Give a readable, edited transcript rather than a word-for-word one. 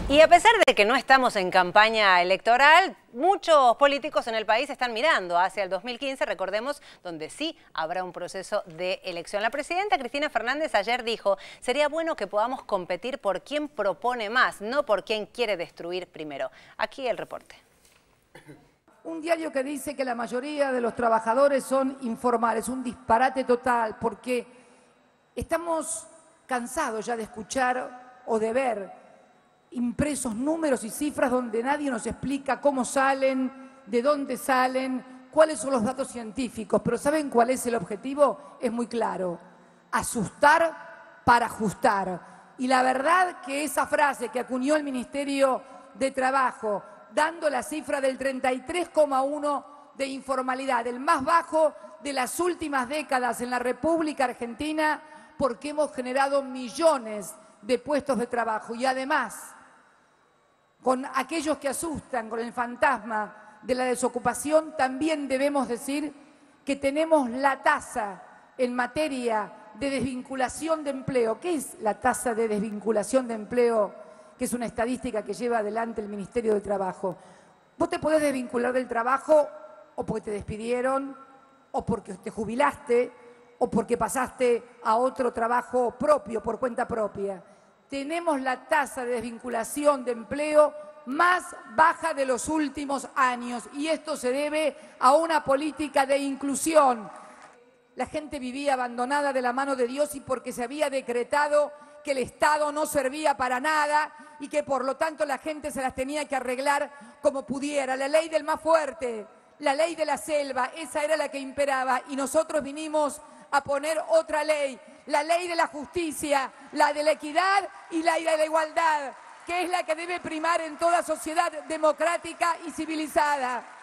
Y a pesar de que no estamos en campaña electoral, muchos políticos en el país están mirando hacia el 2015, recordemos, donde sí habrá un proceso de elección. La presidenta Cristina Fernández ayer dijo, sería bueno que podamos competir por quién propone más, no por quién quiere destruir primero. Aquí el reporte. Un diario que dice que la mayoría de los trabajadores son informales, un disparate total, porque estamos cansados ya de escuchar o de ver impresos números y cifras donde nadie nos explica cómo salen, de dónde salen, cuáles son los datos científicos. Pero ¿saben cuál es el objetivo? Es muy claro: asustar para ajustar. Y la verdad que esa frase que acuñó el Ministerio de Trabajo, dando la cifra del 33,1% de informalidad, el más bajo de las últimas décadas en la República Argentina, porque hemos generado millones de puestos de trabajo. Y además, con aquellos que asustan con el fantasma de la desocupación, también debemos decir que tenemos la tasa en materia de desvinculación de empleo. ¿Qué es la tasa de desvinculación de empleo? Que es una estadística que lleva adelante el Ministerio de Trabajo. Vos te podés desvincular del trabajo o porque te despidieron, o porque te jubilaste, o porque pasaste a otro trabajo propio, por cuenta propia. Tenemos la tasa de desvinculación de empleo más baja de los últimos años, y esto se debe a una política de inclusión. La gente vivía abandonada de la mano de Dios y porque se había decretado que el Estado no servía para nada y que por lo tanto la gente se las tenía que arreglar como pudiera. La ley del más fuerte, la ley de la selva, esa era la que imperaba, y nosotros vinimos a poner otra ley, la ley de la justicia, la de la equidad y la de la igualdad, que es la que debe primar en toda sociedad democrática y civilizada.